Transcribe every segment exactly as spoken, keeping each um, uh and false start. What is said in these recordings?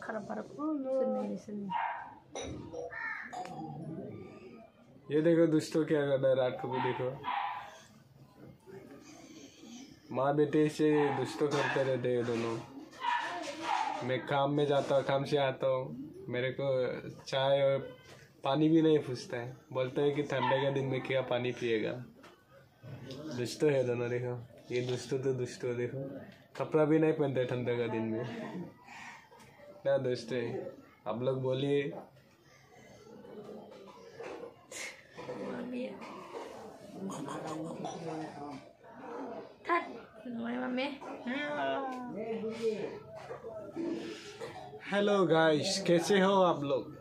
खराब खराब सुनने नहीं सुनने। ये देखो दोस्तों क्या कर रहा है रात को भी देखो। माँ बेटे से दोस्तों करते रहते हैं दोनों। मैं काम में जाता हूँ, काम से आता हूँ, मेरे को चाय और पानी भी नहीं पूछता है, बोलता है कि ठंडे के दिन में क्या पानी पिएगा। दोस्तों है दोनों देखो, ये दोस्तों तो दोस्तों देखो, कपड़ा भी नहीं पहनते ठंडे का दिन में ना दोस्तों है। आप लोग बोलिए। हेलो गाइस, कैसे हो आप लोग?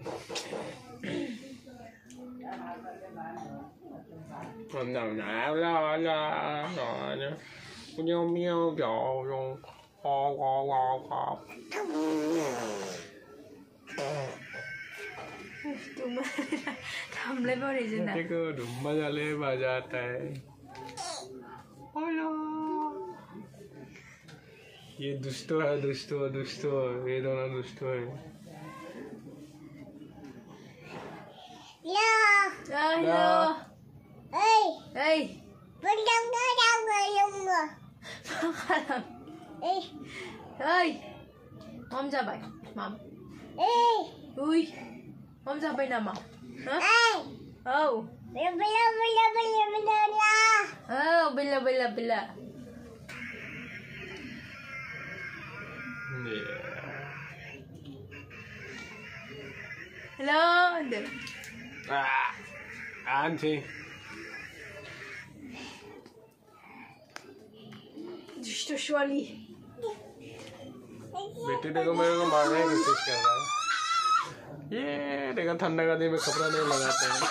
थमले बोले जना। देखो डुम्बा जाले बजाता है। ये दुष्टो है, दुष्टो दुष्टो, ये दोनों दुष्टो है। Hello hey hey bendang bendang bendang hey hey mom jabai mom hey ui mom jabai nama hey oh bila bila bila bila bila oh bila bila bila hello ah auntie दुष्ट वाली बेटे देखो मेरे को मारने की कोशिश कर रहा है। ये देखो ठंडा का दिन में कपड़ा नहीं लगाते हैं।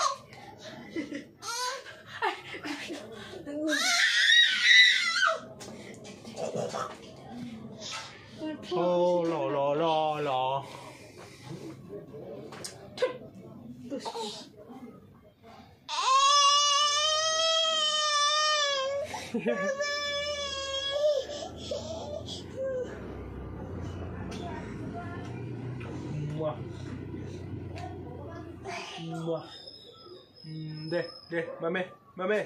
ओ लो लो लो लो दे दे मम्मी मम्मी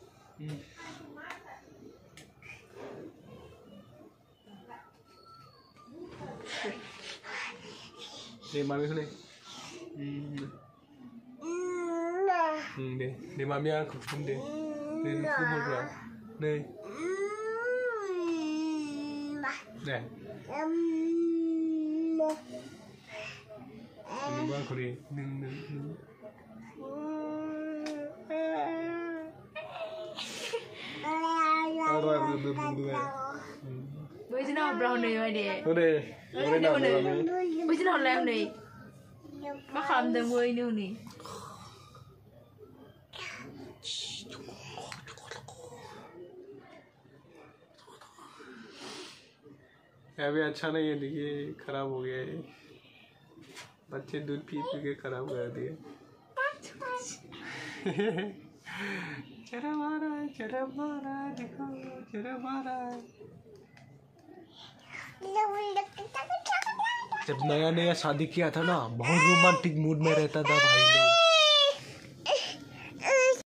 दे मम्मी सुने दे दे मम्मी आँख खोल दे दे क्यों बोल रहा नहीं दे Ba खोली ning ning ning bây giờ nào brown này vậy để thôi đi bây giờ nào làm này bác làm từ mười nữa nè अभी अच्छा नहीं है, देखिए खराब हो गया है। बच्चे दूध पी पी के खराब कर दिए। चरा मारा चरा मारा देखो चरा मारा। जब नया नया शादी किया था ना, बहुत रोमांटिक मूड में रहता था भाई लोग।